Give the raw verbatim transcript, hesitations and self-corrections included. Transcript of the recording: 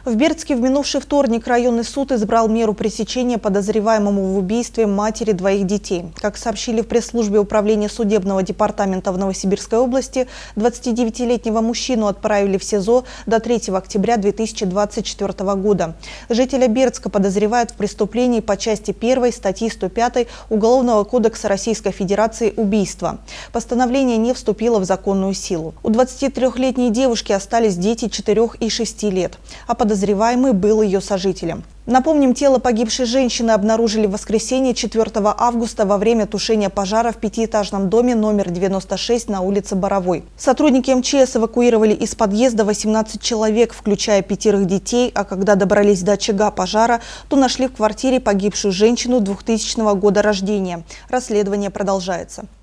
В Бердске в минувший вторник районный суд избрал меру пресечения подозреваемому в убийстве матери двоих детей. Как сообщили в пресс-службе управления судебного департамента в Новосибирской области, двадцатидевятилетнего мужчину отправили в СИЗО до третьего октября две тысячи двадцать четвёртого года. Жителя Бердска подозревают в преступлении по части первой статьи сто пятой Уголовного кодекса Российской Федерации «Убийство». Постановление не вступило в законную силу. У двадцатитрёхлетней девушки остались дети четырёх и шести лет, а подозреваемый был ее сожителем. Напомним, тело погибшей женщины обнаружили в воскресенье четвёртого августа во время тушения пожара в пятиэтажном доме номер девяносто шесть на улице Боровой. Сотрудники эм че эс эвакуировали из подъезда восемнадцать человек, включая пятерых детей, а когда добрались до очага пожара, то нашли в квартире погибшую женщину двухтысячного года рождения. Расследование продолжается.